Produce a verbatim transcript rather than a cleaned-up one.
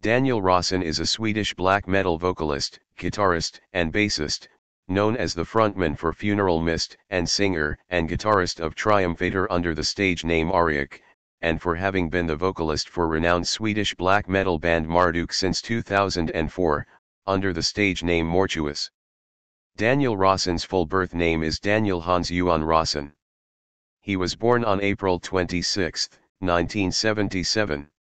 Daniel Rostén is a Swedish black metal vocalist, guitarist, and bassist, known as the frontman for Funeral Mist and singer and guitarist of Triumphator under the stage name Arioch, and for having been the vocalist for renowned Swedish black metal band Marduk since two thousand four, under the stage name Mortuus. Daniel Rosén's full birth name is Daniel Hans Johan Rostén. He was born on April twenty-sixth, nineteen seventy-seven.